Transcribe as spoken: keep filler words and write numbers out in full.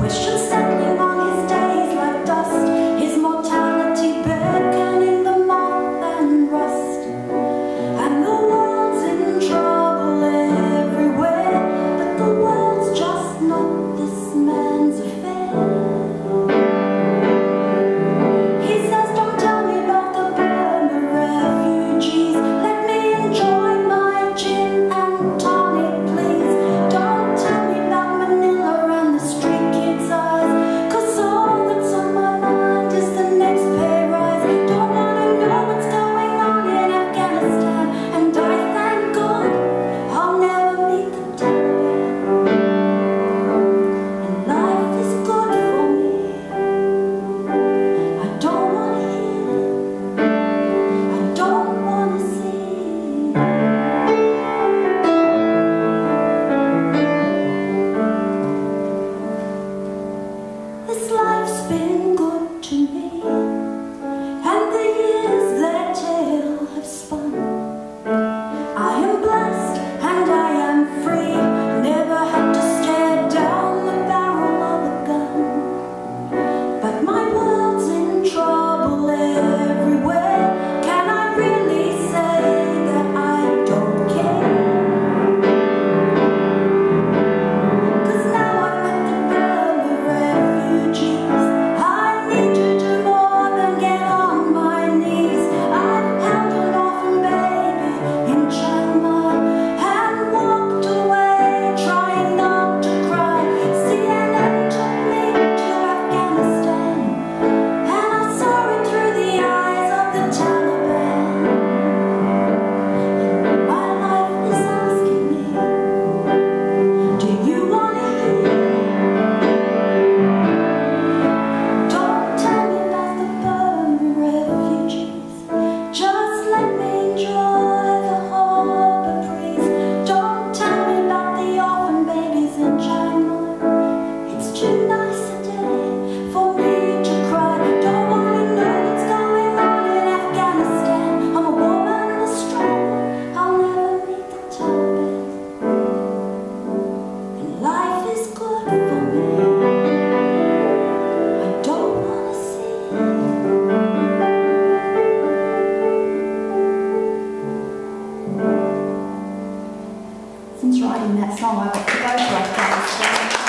Questions settling on his days like dust, his mortality beckoning the moth and rust. And the world's in trouble everywhere, but the world's just not this man's affair. He says, don't tell me about the Burma refugees, let me enjoy my gin and tonic, please. Don't tell me about Manila and the street kids' eyes, cause all that's on my mind is the next pay rise. Don't wanna know what's going on in Afghanistan, and I thank God I'll never meet the Taliban. And life is good for me, I don't wanna hear it, I don't wanna see it. This life's been good to me, and the years their tale have spun. I am blessed and I am free, never had to stare down the barrel of a gun. But my world's in trouble everywhere, can I really say that I don't care? Cause now I've met the Burma refugees, I need to do more than get on my knees. I've held an orphan baby in China and walked away trying not to cry. C N N took me to Afghanistan, and I saw it through the eyes of the Taliban. And my life is asking me, do you want to hear? Don't tell me about the Burma refugees, just let me enjoy the harbor breeze. Don't tell me about the orphan babies in China, it's too nice a day for me to cry. Don't wanna know what's going on in Afghanistan, I'm a woman astray, I'll never meet the Taliban. And life is good for me, I don't wanna see it. Since writing that song, I got to go to Afghanistan.